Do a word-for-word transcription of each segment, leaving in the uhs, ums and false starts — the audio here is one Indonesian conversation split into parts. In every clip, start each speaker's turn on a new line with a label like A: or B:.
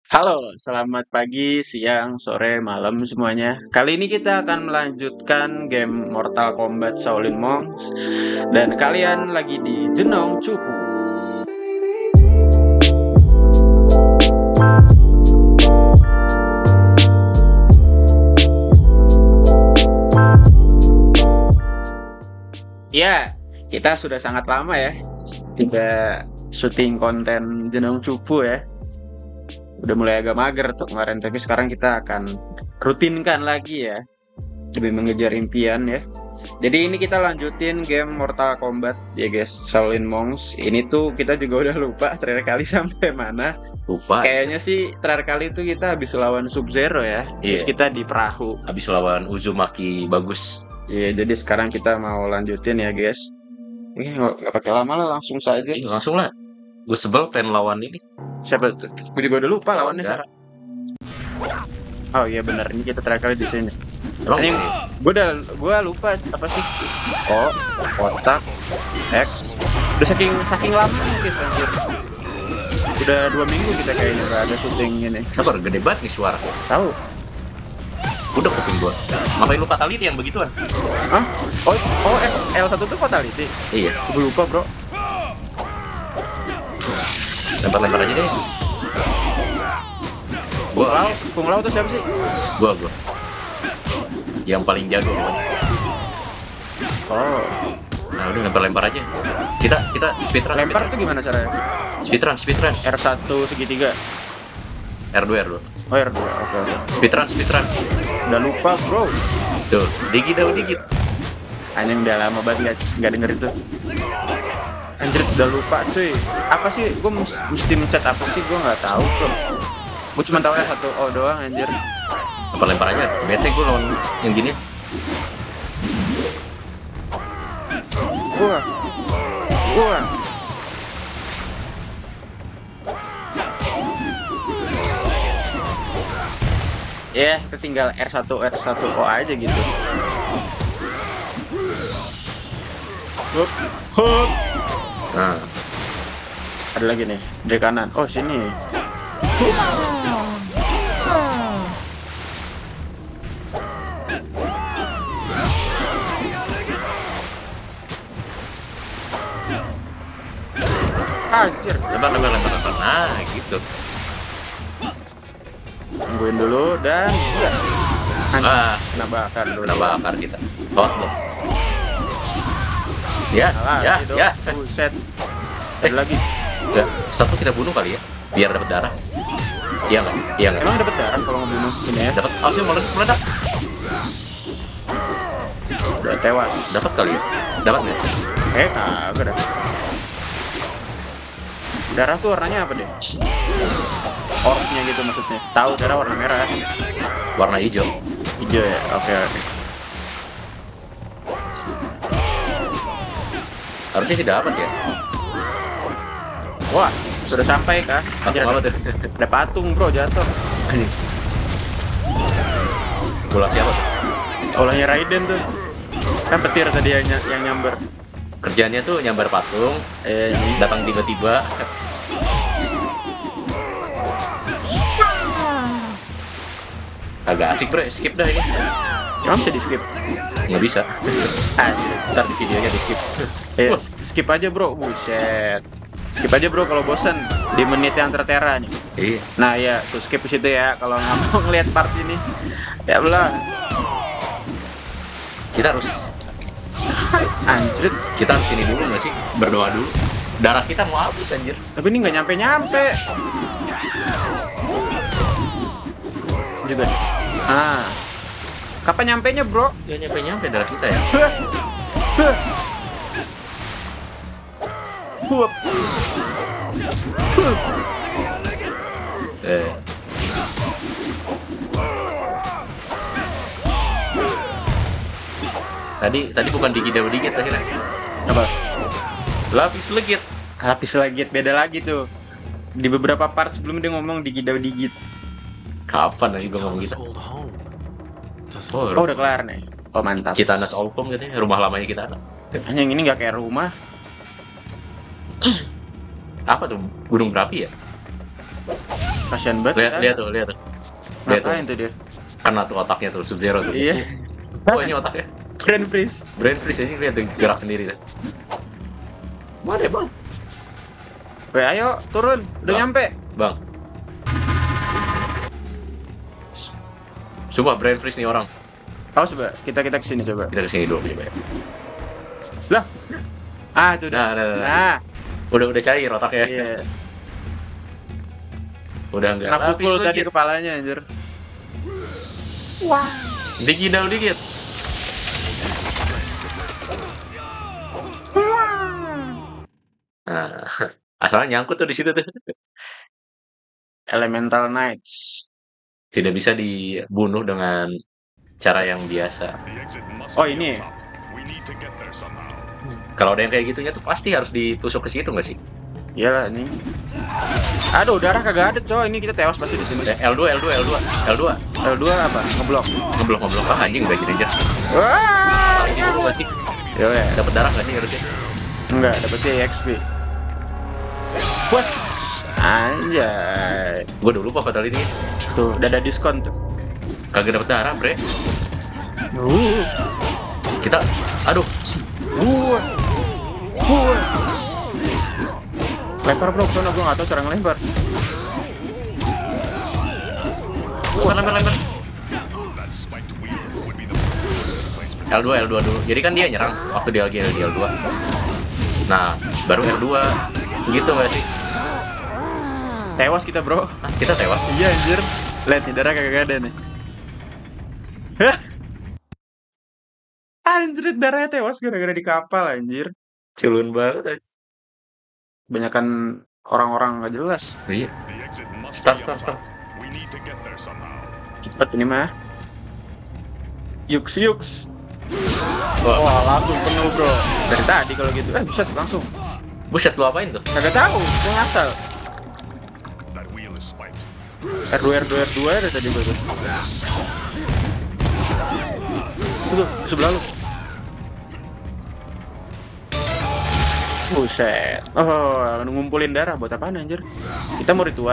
A: Halo, selamat pagi, siang, sore, malam semuanya. Kali ini kita akan melanjutkan game Mortal Kombat Shaolin Monks dan kalian lagi di Jenong Cupu. Ya, kita sudah sangat lama ya tidak syuting konten Jenong Cupu ya. Udah mulai agak mager tuh kemarin, tapi sekarang kita akan rutinkan lagi ya, lebih mengejar impian ya. Jadi ini kita lanjutin game Mortal Kombat ya guys, Shaolin Monks. Ini tuh kita juga udah lupa terakhir kali sampai mana.
B: Lupa.
A: Kayaknya sih terakhir kali itu kita habis lawan Sub-Zero ya. Terus
B: Iya.
A: kita di perahu.
B: Habis lawan Uzumaki bagus.
A: Iya, jadi sekarang kita mau lanjutin ya guys. Ini nggak nggak pakai lama lah, langsung saja.
B: Iya, langsung lah. Gue sebel pengen lawan ini.
A: Siapa tuh? Gue juga udah lupa lawannya
B: Enggak.
A: siapa. Oh iya benar, ini kita terakhir kali di sini.
B: Emang
A: Ini
B: ini?
A: gue udah gue lupa apa sih? Oh, kotak, X. Udah saking saking lama guys anjir. Udah dua minggu kita kayaknya nggak ada syuting ini.
B: Sabar, gede banget nih suara.
A: Tahu?
B: Udah kuping gua. Ngapain lu fatality yang begituan?
A: Hah? Oh, oh L satu tuh fatality.
B: Iya.
A: Gue lupa bro.
B: Lempar-lempar aja deh.
A: Kung
B: Gua,
A: Lao, Kung Lao tuh siapa sih?
B: gua, gua. Yang paling jago.
A: Oh,
B: Nah, udah lempar-lempar aja. Kita kita speedrun.
A: lempar tuh gimana caranya?
B: Speedrun, speedrun.
A: R satu segitiga.
B: R dua, R dua.
A: Oh R dua, oke oke.
B: Speedrun, speedrun.
A: Udah lupa bro.
B: Tuh, dikit dah dikit.
A: Anjing udah lama banget nggak nggak denger itu. Anjir udah lupa cuy. Apa sih? Gue mesti mencet apa sih? Gue nggak tahu bro. Gue cuma tahu ya satu O doang anjir.
B: Lempar-lempar aja. Bete gua lawan yang gini.
A: Wah, wah. Ya, kita tinggal R satu R satu O aja gitu. Hup, hup.
B: Nah,
A: Ada lagi nih dari kanan. Oh sini. Anjir,
B: lempar, lempar, lempar, lempar. Nah, gitu.
A: tungguin dulu dan ya. Anjir,
B: Ah,
A: kena bakar dulu.
B: kena bakar kita. Hot loh. Ya,
A: Salah,
B: ya,
A: itu.
B: ya.
A: Buset. Ada lagi.
B: Enggak, satu kita bunuh kali ya, biar dapat darah. Iya nggak? Iya nggak?
A: Emang dapat darah kalau ngebunuh ini ya?
B: Dapat. Oh sih meledak, meledak.
A: Udah tewas.
B: Dapat kali ya? Dapat nggak?
A: Eh, kagak dah. Darah tuh warnanya apa deh? Orbnya gitu maksudnya. Tahu darah warna merah.
B: Warna hijau.
A: Hijau ya. Oke oke.
B: Harusnya sih dapat ya.
A: Wah, sudah sampai kah? Anjir,
B: Apa
A: ada,
B: tuh?
A: ada patung bro jatuh.
B: Bola siapa tuh?
A: Olahnya Raiden tuh. Kan petir tadi yang, ny- yang nyamber.
B: Kerjanya tuh nyambar patung,
A: Eh, ini.
B: datang tiba-tiba. Agak asik bro, skip dah ini.
A: Emang bisa di skip?
B: Nggak bisa.
A: Anjir.
B: Ntar di videonya di skip.
A: Eh,
B: Wah.
A: skip aja bro. Buset. Skip aja bro kalau bosan di menit yang tertera nih.
B: Iya.
A: Nah ya, tuh skip di situ ya kalau nggak mau ngeliat part ini. Ya belah.
B: Kita harus
A: Anjir.
B: kita harus ini dulu nggak sih? Berdoa dulu. Darah kita mau habis anjir.
A: Tapi ini nggak nyampe-nyampe. Juga nih. Ah. Kapan nyampenya, bro?
B: Gak nyampe-nyampe darah kita ya.
A: Hah. Hah. Hup. Hup.
B: Eh. Tadi tadi bukan dikit daun dikit akhirnya.
A: Apa?
B: Lapis legit.
A: Lapis lagi, beda lagi tuh. Di beberapa part sebelum dia ngomong digidau-digit.
B: Kapan lagi gua ngomong gitu? Oh,
A: Oh, udah kelar nih. Oh, mantap.
B: kita Nas Olpom katanya rumah lamanya kita.
A: Hanya yang ini nggak kayak rumah.
B: Apa tuh? Gunung berapi ya?
A: Kasian banget.
B: Lihat,
A: kan?
B: lihat tuh, lihat tuh. Lihat tuh.
A: Ngapain tuh dia?
B: Karena tuh otaknya tuh Sub-Zero tuh.
A: Iya.
B: Oh, ini otaknya.
A: Brain freeze.
B: Brain freeze ini lihat tuh gerak sendiri tuh. Mana ya, Bang?
A: Weh, ayo turun. Udah
B: Bang.
A: nyampe.
B: Bang. Sumpah brain freeze nih orang.
A: Awas coba, kita kita kesini coba.
B: Kita kesini dulu coba ya.
A: Lah. Ah, itu udah.
B: Nah, nah, nah.
A: Nah,
B: Udah udah cair otaknya.
A: iya.
B: Udah enggak.
A: Kena pukul
B: Lapis
A: tadi
B: lagi.
A: kepalanya anjir.
B: Dikit dong dikit. Nah, asalnya nyangkut tuh di situ tuh.
A: Elemental Knights.
B: Tidak bisa dibunuh dengan cara yang biasa.
A: Oh, ini.
B: Kalau ada yang kayak gitunya tuh pasti harus ditusuk ke situ nggak sih?
A: Iyalah ini. Aduh, darah kagak ada, coy. Ini kita tewas pasti di sini.
B: Eh, L dua, L dua, L dua, L dua.
A: L dua apa? Ngeblok.
B: Ngeblok ngeblok ah anjing udah gini aja.
A: Wah.
B: Anjing dulu nggak sih?
A: Yo ya.
B: Dapat darah nggak sih harusnya?
A: Enggak, dapet E X P. Wah. Anjay.
B: Gue dulu apa fatal ini?
A: Tuh, udah ada diskon tuh.
B: Kagak dapat darah, bre.
A: Uh.
B: Kita, aduh,
A: Uh. Uh. Lempar bro, soalnya gue gak tau cara ngelempar.
B: lempar lempar lempar. L dua, L dua dulu. Jadi kan dia nyerang waktu dia lagi di L dua. Nah, baru L dua. Gitu nggak sih?
A: Tewas kita bro.
B: Hah, kita tewas.
A: Iya anjir. Lihat nih, darah kagak ada nih. Hah? Anjir, darahnya tewas gara-gara di kapal anjir.
B: Culun banget.
A: Banyakan orang-orang gak jelas.
B: Iya. Start, start, start.
A: Cepet ini mah. Yuks, yuks.
B: Wah,
A: Wah, langsung penuh bro. Dari tadi kalau gitu. Eh, buset, langsung.
B: buset lu apain tuh?
A: Kagak tahu, gue ngasal. R dua, R dua, R dua ada tadi gue tuh. Tuh, di sebelah lu. Buset. Oh, ngumpulin darah buat apaan anjir? Kita mau ritual.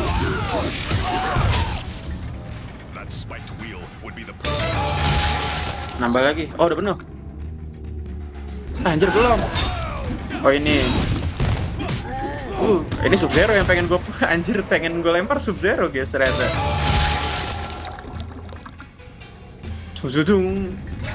A: Nambah lagi. Oh, udah penuh. Ah, anjir belum. Oh, ini. Uh, ini Sub-Zero yang pengen gue anjir pengen gue lempar Sub-Zero guys ternyata. Suzudung.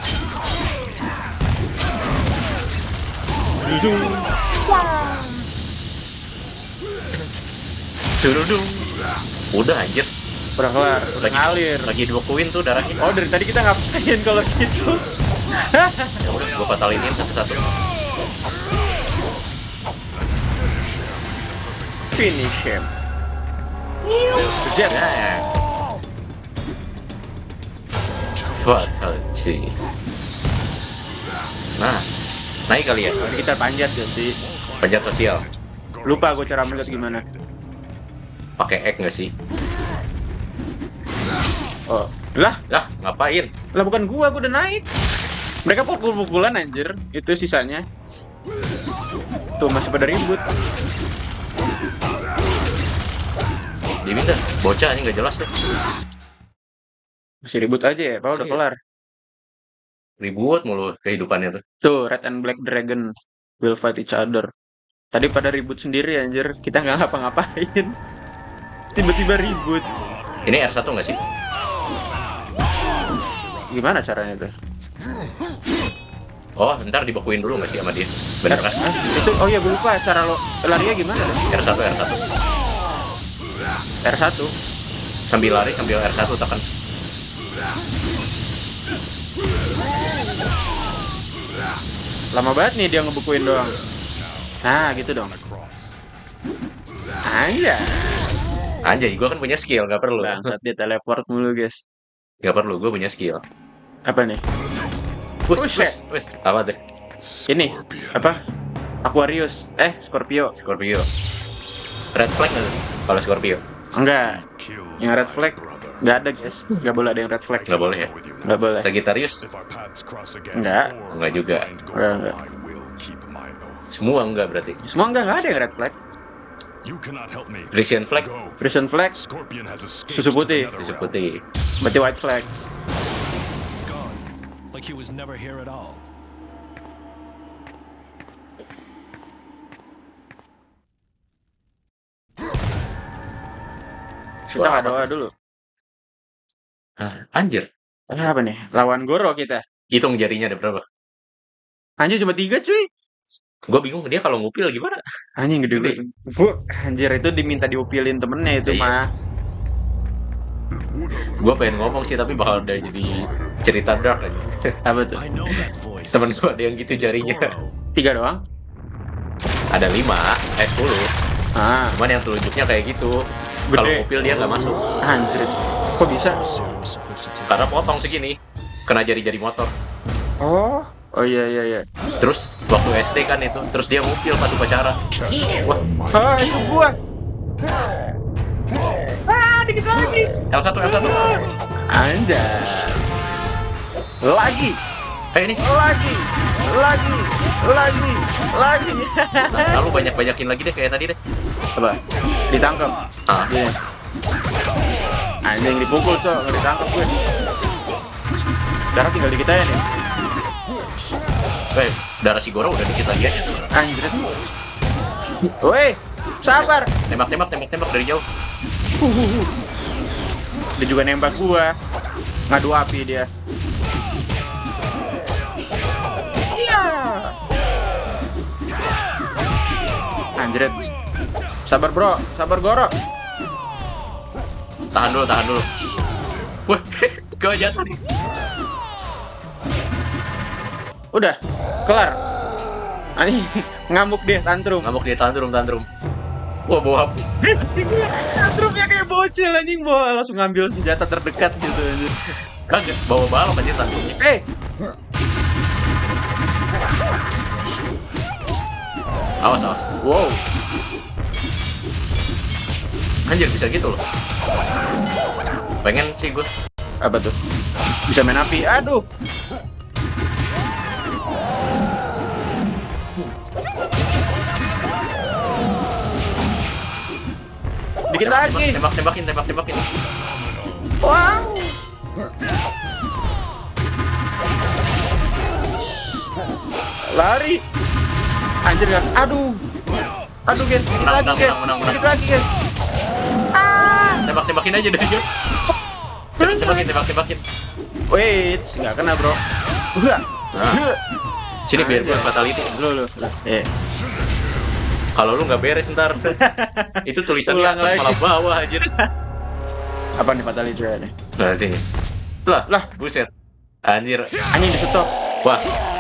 A: Suzudung.
B: Surudung. Udah anjir.
A: Udah kelar, udah
B: Lagi-
A: ngalir.
B: Lagi dibekuin tuh darahnya.
A: Oh, dari tadi kita ngapain kalau gitu?
B: Ya udah, gua fatalinin satu-satu.
A: Finish him. Jet.
B: Ya. Fatality. Nah, naik kali ya.
A: Jadi kita panjat ya sih.
B: Panjat sosial.
A: Lupa gue cara melihat gimana.
B: Pakai egg nggak sih?
A: Oh, lah,
B: Lah, ngapain?
A: lah bukan gua, gua udah naik. Mereka pukul-pukulan anjir. Itu sisanya. Tuh masih pada ribut.
B: Diminta bocah ini nggak jelas deh.
A: Masih ribut aja ya, Paul udah
B: Iya.
A: kelar.
B: Ribut mulu kehidupannya tuh.
A: Tuh, Red and Black Dragon will fight each other. Tadi pada ribut sendiri anjir. Kita nggak ngapa-ngapain. Tiba-tiba ribut.
B: Ini R satu nggak sih?
A: Gimana caranya tuh?
B: Oh, ntar dibekuin dulu nggak sih sama dia? Bener kan?
A: Hah? Itu oh iya gue lupa cara lo larinya gimana tuh?
B: R satu, R satu.
A: R satu.
B: Sambil lari, sambil R satu tekan.
A: Lama banget nih dia ngebukuin doang. Nah, gitu dong. Anjay.
B: Anjay, gue kan punya skill, nggak perlu.
A: Bangsat dia teleport mulu, guys.
B: Nggak perlu, gue punya skill.
A: Apa nih?
B: Wus,
A: Buset.
B: wus, wus. Apa tuh?
A: Ini apa? Aquarius. Eh, Scorpio.
B: Scorpio. Red flag nggak tuh? Kalau Scorpio?
A: Enggak. Yang red flag nggak ada, guys. Nggak boleh ada yang red flag.
B: Nggak boleh ya?
A: Nggak boleh.
B: Sagittarius?
A: Enggak.
B: Enggak juga.
A: Enggak, enggak.
B: Semua enggak berarti.
A: Semua enggak, enggak ada yang red flag.
C: You cannot help me.
B: Frisian flag,
C: Go.
A: Frisian flag,
C: Scorpion has escaped
A: Susu
C: to
A: putih.
C: the
B: susu
C: Netherrealm.
B: putih.
A: berarti white flag.
D: Gone. Like he was never here at all.
A: Kita nggak doa dulu.
B: Ah, anjir,
A: Ah, apa nih? Lawan Goro kita.
B: hitung jarinya ada berapa?
A: Anjir cuma tiga cuy.
B: Gue bingung dia kalau ngupil gimana?
A: Anjing gede gede. Bu, anjir itu diminta diupilin temennya itu
B: Iya.
A: mah.
B: Gue pengen ngomong sih tapi bakal udah jadi cerita dark aja.
A: Apa tuh?
D: I know that voice.
B: Temen gue ada yang gitu jarinya.
D: Goro.
A: Tiga doang?
B: Ada lima, eh sepuluh.
A: Ah,
B: Cuman yang telunjuknya kayak gitu. Kalau
A: Gede.
B: ngupil dia nggak masuk.
A: anjir. Kok bisa?
D: Soon supposed to take
B: Karena potong segini, kena jari-jari motor.
A: Oh, oh iya iya iya.
B: Terus waktu S D kan itu, terus dia ngupil pas upacara. Wah,
A: Ah, itu gua. Ah, dikit lagi.
B: L satu, L satu.
A: Anjay. Lagi,
B: Eh ini,
A: lagi, lagi, lagi, lagi.
B: nah, lalu banyak-banyakin lagi deh kayak tadi deh.
A: Apa? Ditangkap.
B: Ah,
A: Gini. Anjing dipukul, Cok. Nggak ditangkap gue. Sekarang tinggal dikit aja nih.
B: eh, darah si Goro udah dikit lagi aja.
A: Anjir. Woi, sabar.
B: Tembak, tembak, tembak, tembak dari jauh.
A: Dia juga nembak gua. Ngadu api dia. Iya. Anjir. Sabar, Bro. Sabar, Goro.
B: Tahan dulu, tahan dulu. Wah, gue jatuh nih.
A: Udah, kelar. Ani ngamuk dia, tantrum.
B: Ngamuk dia tantrum, tantrum. Wah, bawa api.
A: Tantrumnya kayak bocil anjing, bawa langsung ngambil senjata terdekat gitu anjir.
B: Kagak, bawa balok aja tantrumnya.
A: Eh,
B: Awas, awas.
A: wow.
B: Anjir, bisa gitu loh. Pengen sih gue.
A: Apa tuh? Bisa main api. Aduh. Dikit lagi.
B: Tembak, tembakin, tembak, tembakin.
A: Wow. Lari. Anjir kan. Aduh. Aduh guys, dikit
B: Menang,
A: lagi
B: menang,
A: guys.
B: menang, menang,
A: Dikit lagi guys. Ah.
B: Tembak, tembakin aja deh, Jun. Tembak, tembakin, tembak, tembakin.
A: Wait, nggak kena bro. Wah.
B: Nah. Sini biar gue fatality.
A: Lu lu. lu. Eh.
B: Kalau lu nggak beres ntar. Itu tulisannya
A: Ulang lagi.
B: kepala bawah aja.
A: Apa nih fatality nih?
B: Berarti. Lah,
A: Lah,
B: buset. Anjir.
A: anjing di stop.
B: Wah.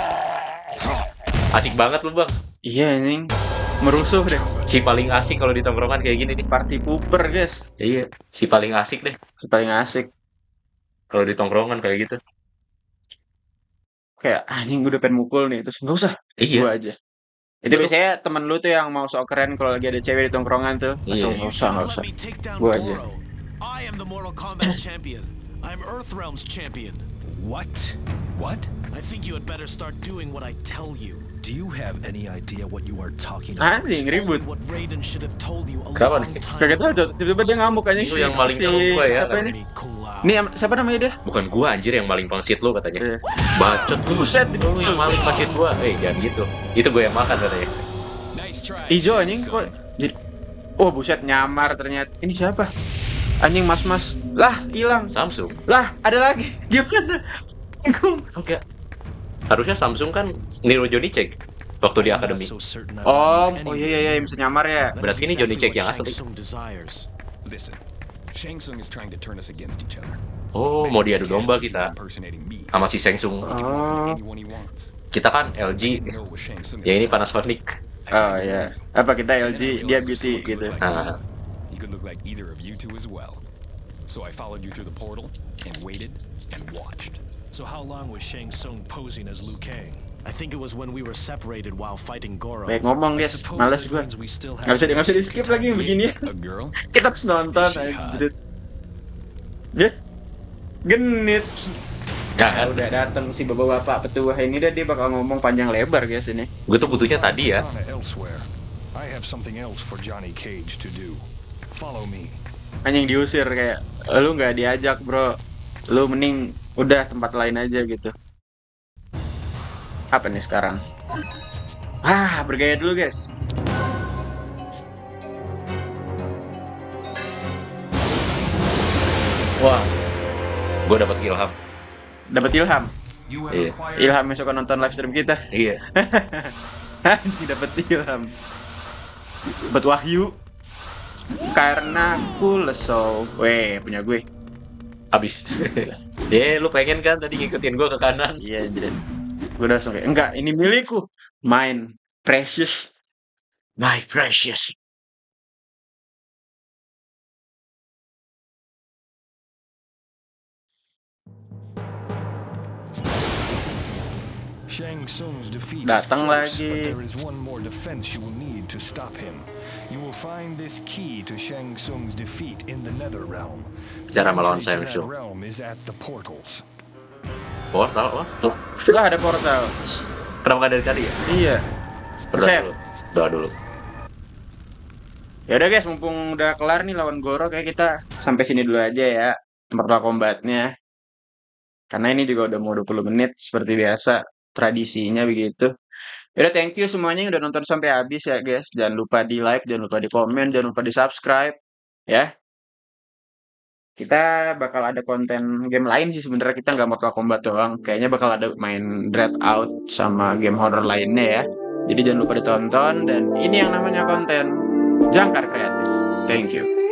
B: Asik banget lu, Bang.
A: Iya anjing. Merusuh deh.
B: Si paling asik kalau di tongkrongan kayak gini nih.
A: Party pooper guys.
B: Iya, si paling asik deh
A: Paling asik.
B: kalau di tongkrongan kayak gitu.
A: Kayak anjing gue udah pengen mukul nih. Terus nggak usah.
B: Iya.
A: Gua aja. Itu
B: Betul.
A: biasanya temen lu tuh yang mau sok keren kalau lagi ada cewek di tongkrongan tuh. Langsung
B: Iya.
A: nggak usah nggak usah.
E: Let me take down
A: Gua aja.
E: Goro. I am the Mortal Kombat champion. I'm Earthrealm's champion.
D: What? What?
E: I think you had better start doing what I tell you.
D: Do you have any idea what you are talking about?
A: Anjing ribut.
E: What Raiden should have told you a
B: Kenapa
E: long
B: nih?
E: time
A: Kagak tahu
E: ago.
A: Jod. Tiba-tiba dia ngamuk anjing.
B: Itu yang paling seru gua ya,
A: Siapa ini?
E: Enemy Kung Lao.
A: Ini am- siapa namanya dia?
B: Bukan gua anjir yang maling pangsit lu katanya.
A: Iya.
B: Bacot lu.
A: Buset,
B: Lu yang maling pangsit gua. Eh, jangan gitu. Itu gua yang makan katanya.
D: Nice try.
A: Ijo anjing kok. Jadi oh buset nyamar ternyata. Ini siapa? Anjing mas-mas. Lah, hilang.
B: Samsung.
A: Lah, ada lagi. Gimana? Bingung.
B: Enggak. Harusnya Samsung kan niru Johnny Cage waktu di
D: I'm not
B: akademi.
D: so certain I
A: Oh,
D: remember
A: oh
D: any
A: iya iya iya bisa nyamar ya.
E: That is
B: Berarti ini Johnny
E: exactly
B: Cage yang
E: what
B: asli.
E: Shang Tsung desires.
C: Listen, Shang Tsung is trying to turn us against each other.
B: Oh, mau diadu domba kita
C: Impersonating me.
B: sama si Samsung.
C: He can
A: Oh.
C: mock anyone he wants.
B: Kita kan L G.
C: I know what Shang Tsung
B: Ya ini
C: is.
B: Panasonic.
A: Oh iya. Apa kita L G, dia beauty gitu.
B: Nah,
C: He could look like either of you two as well. So I followed you through the portal and waited and watched.
D: So how long was Shang Tsung posing as Liu Kang?
E: I think it was when we were separated while fighting Goro.
A: Baik ngomong
D: I
A: guys,
D: suppose
A: males
D: that
A: gua.
D: means we still have
A: Nggak bisa,
D: to
A: nggak bisa di
D: take
A: skip
D: time
A: lagi yang
D: to-
A: begini.
C: A girl?
A: Kita harus nonton.
D: Is she hot?
A: anjir. Dia genit.
B: nah
A: Nah, udah datang si bapak-bapak petua ini dah dia bakal ngomong panjang lebar guys ini.
B: gue tuh butuhnya tadi ya.
C: Katana elsewhere.
D: I have something else for Johnny Cage to do. Follow me.
A: Anjing diusir kayak lu nggak diajak bro, lu mending udah tempat lain aja gitu. Apa nih sekarang? Ah, bergaya dulu guys.
B: Wah, gue dapat ilham.
A: Dapat ilham.
B: Iya,
A: Ilham yang suka nonton live stream kita.
B: iya.
A: Anjing dapat ilham. Dapat wahyu. Karena aku leso. Weh, punya gue.
B: Habis. Deh, lu pengen kan tadi ngikutin gue ke kanan?
A: Iya, jadi gue udah langsung kayak, enggak, ini milikku. Mine, precious.
B: My precious.
D: Shang Tsung's defeat
A: Datang
D: is close,
A: lagi.
D: but there is one more defense you will need to stop him. You will find this key to Shang Tsung's defeat in the Nether Realm.
B: Cara melawan
D: Entry to
B: Shang
D: that
B: Tsung.
D: realm is at the portals.
B: Portal, oh, tuh.
A: Sudah ada portal.
B: Kenapa nggak dari tadi ya?
A: Iya.
B: Berdoa
A: Sep.
B: dulu. Doa dulu.
A: Ya udah guys, mumpung udah kelar nih lawan Goro, kayak kita sampai sini dulu aja ya Mortal Kombatnya. Karena ini juga udah mau dua puluh menit seperti biasa, tradisinya begitu. Yaudah, thank you semuanya yang udah nonton sampai habis ya guys. Jangan lupa di like, jangan lupa di komen, jangan lupa di subscribe ya. Kita bakal ada konten game lain sih sebenarnya, kita nggak Mortal Kombat doang. Kayaknya bakal ada main Dread Out sama game horror lainnya ya. Jadi jangan lupa ditonton, dan ini yang namanya konten Jangkar Kreatif. Thank you.